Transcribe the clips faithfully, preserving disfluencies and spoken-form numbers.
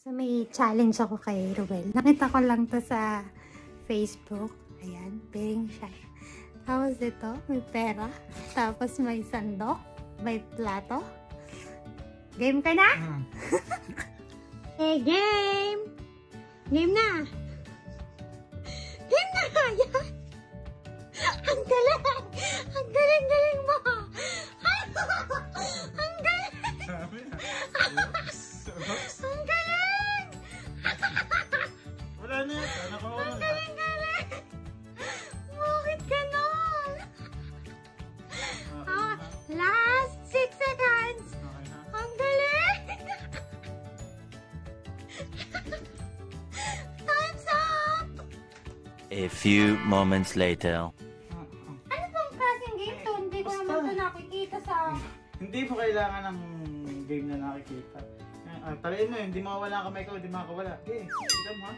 So, may challenge ako kay Ruel. Nakita ko lang to sa Facebook. Ayan, being shy. Tapos ito, may pera. Tapos may sandok. May plato. Game ka na? Mm. Hey, game! Game na! Game na! Yan! Ang galing! Ang galing-galing mo! Ang galing! Ang galing! Wala na yan. Ang galing-galing! Bakit ganon? Ah, last six seconds! Ang galing! Time's up! A few moments later. Ano pong klaseng game to? Hindi ko naman ito nakikita sa... Hindi mo kailangan ng game na nakikita. Ah, taliin mo yun, hindi mawawala ang kamay ko, hindi makakawala. Okay, kita mo ha?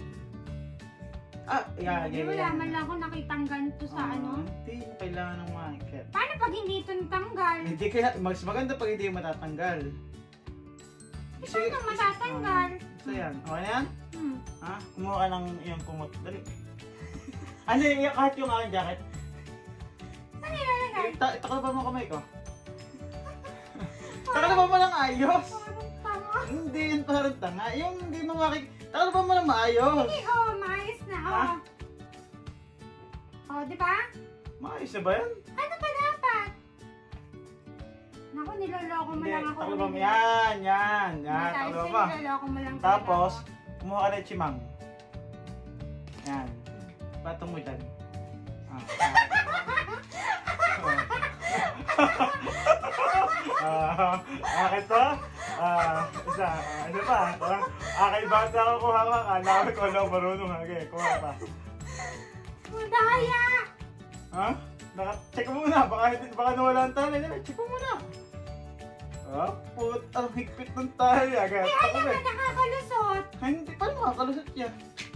Ah, yeah, Hindi yeah, wala yeah. man lang ako nakitang ganito sa Ah, ano. Hindi mo kailangan ng makikita. Paano pag hindi ito natanggal? Hindi kaya, mas maganda pag hindi mo matatanggal. Paano nang matatanggal? So yan, okay na yan? Hmm. Ha? Kumuha ka ng iyong kumot. Dali. Ano yung kahit yung aking jacket? Saan ilalagay? Ita- Itakal ba mo kamay ko? Takal ba mo lang ayos? Parang tama. Hindi yun parang tanga. Yung hindi mo makik... Takal ba mo lang maayos? Hindi, oh, maayos na, oh. Ha? Oh, di ba? Maayos na ba yan? Ano pa dapat? Naku, niloloko mo Hindi, lang ako. takal ba mo? Yan, yan, yan. Takal ba mo? Niloloko mo lang. Tapos, kumuha ka ng chimang. Yan. Patong mo dyan. Ah. Ah, akin to? Ah, isa. Ah, isa pa. Ah, akin bata ako kuha ka. Kala ko lang marunong. Okay, kuha pa. Madaya! Ha? Naka check mo muna. Baka, baka nawala ang tali. Check mo muna. Ah, put. Ang higpit ng tali. Agad. Eh, alam mo, nakakalusot. Ay, hindi pa nakakalusot yan.